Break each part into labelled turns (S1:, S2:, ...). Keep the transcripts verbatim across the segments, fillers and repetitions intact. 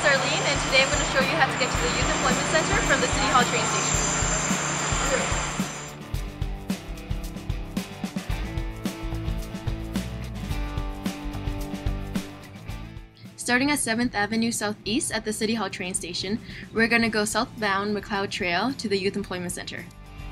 S1: is Arlene, and today I'm going to show you how to get to the Youth Employment Center from the City Hall train station. Starting at seventh Avenue Southeast at the City Hall train station, we're going to go southbound McLeod Trail to the Youth Employment Center.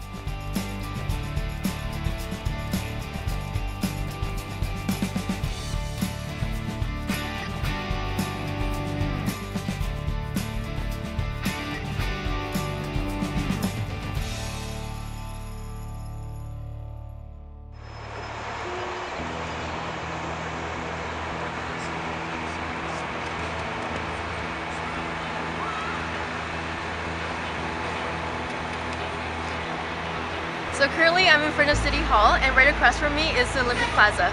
S1: So currently I'm in front of City Hall, and right across from me is the Olympic Plaza.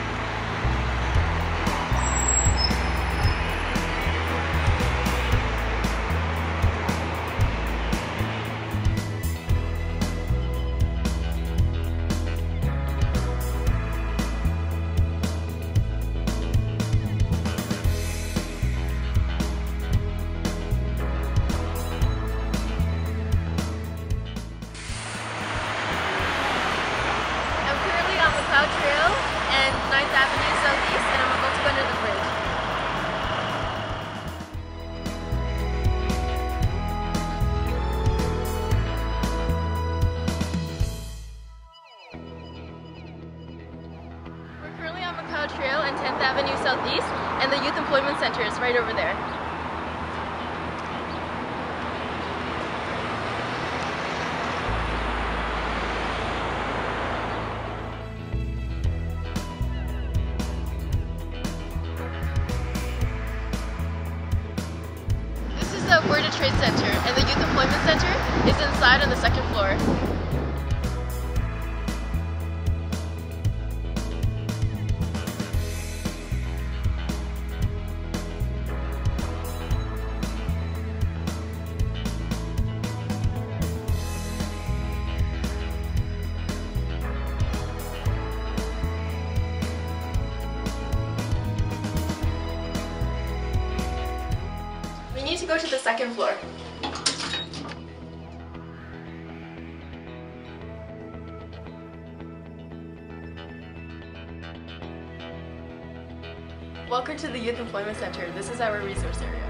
S1: Trail and ninth Avenue Southeast, and I'm about to go under the bridge. We're currently on McLeod Trail and tenth Avenue Southeast, and the Youth Employment Center is right over there. The World Trade Center, and the Youth Employment Center is inside on the second floor. We need to go to the second floor. Welcome to the Youth Employment Center. This is our resource area.